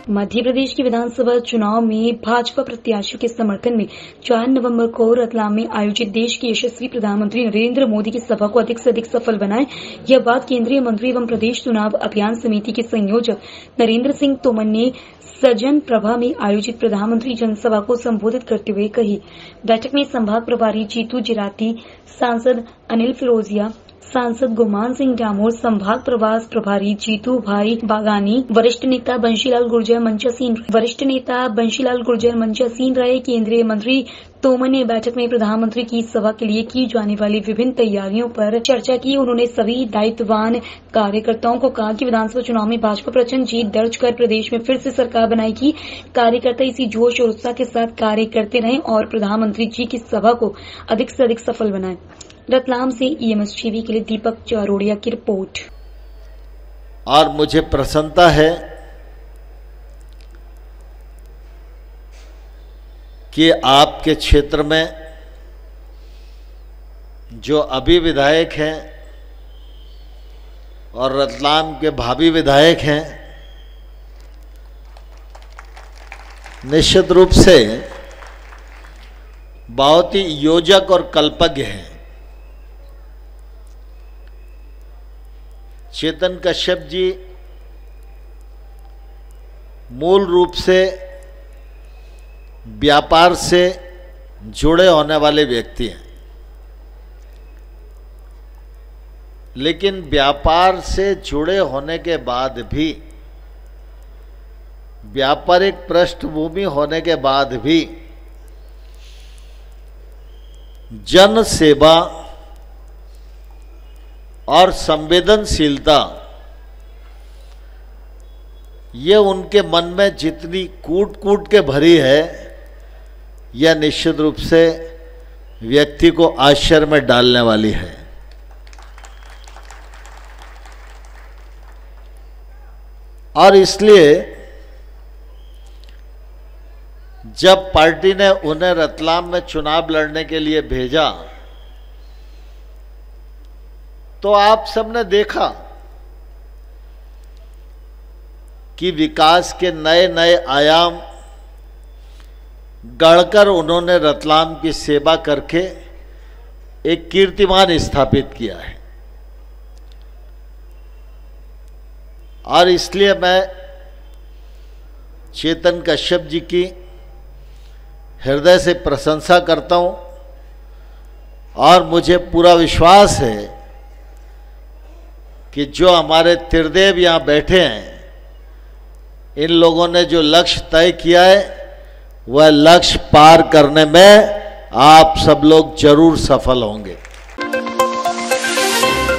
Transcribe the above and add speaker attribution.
Speaker 1: मध्य प्रदेश के विधानसभा चुनाव में भाजपा प्रत्याशियों के समर्थन में 4 नवंबर को रतलाम में आयोजित देश के यशस्वी प्रधानमंत्री नरेंद्र मोदी की सभा को अधिक से अधिक सफल बनाएं। यह बात केंद्रीय मंत्री एवं प्रदेश चुनाव अभियान समिति के संयोजक नरेंद्र सिंह तोमर ने सज्जन प्रभा में आयोजित प्रधानमंत्री जनसभा को संबोधित करते हुए कही। बैठक में संभाग प्रभारी जीतू जिराती, सांसद अनिल फिरोजिया, सांसद गुमान सिंह डामोर, संभाग प्रवास प्रभारी जीतू भाई बागानी, वरिष्ठ नेता बंशीलाल गुर्जर मंचासीन रहे। केंद्रीय मंत्री तोमर ने बैठक में प्रधानमंत्री की सभा के लिए की जाने वाली विभिन्न तैयारियों पर चर्चा की। उन्होंने सभी दायित्ववान कार्यकर्ताओं को कहा कि विधानसभा चुनाव में भाजपा प्रचंड जीत दर्ज कर प्रदेश में फिर से सरकार बनाएगी। कार्यकर्ता इसी जोश और उत्साह के साथ कार्य करते रहें और प्रधानमंत्री जी की सभा को अधिक से अधिक सफल बनाएं। रतलाम से EMS टीवी के लिए दीपक चारोड़िया की रिपोर्ट।
Speaker 2: और मुझे प्रसन्नता है कि आपके क्षेत्र में जो अभी विधायक हैं और रतलाम के भावी विधायक हैं, निश्चित रूप से बहुत ही योजक और कल्पज्ञ हैं। चेतन कश्यप जी मूल रूप से व्यापार से जुड़े होने वाले व्यक्ति हैं, लेकिन व्यापार से जुड़े होने के बाद भी, व्यापारिक पृष्ठभूमि होने के बाद भी जन सेवा और संवेदनशीलता ये उनके मन में जितनी कूट कूट के भरी है, यह निश्चित रूप से व्यक्ति को आश्चर्य में डालने वाली है। और इसलिए जब पार्टी ने उन्हें रतलाम में चुनाव लड़ने के लिए भेजा तो आप सबने देखा कि विकास के नए नए आयाम गढ़कर उन्होंने रतलाम की सेवा करके एक कीर्तिमान स्थापित किया है। और इसलिए मैं चेतन कश्यप जी की हृदय से प्रशंसा करता हूं और मुझे पूरा विश्वास है कि जो हमारे त्रिदेव यहाँ बैठे हैं, इन लोगों ने जो लक्ष्य तय किया है वह लक्ष्य पार करने में आप सब लोग जरूर सफल होंगे।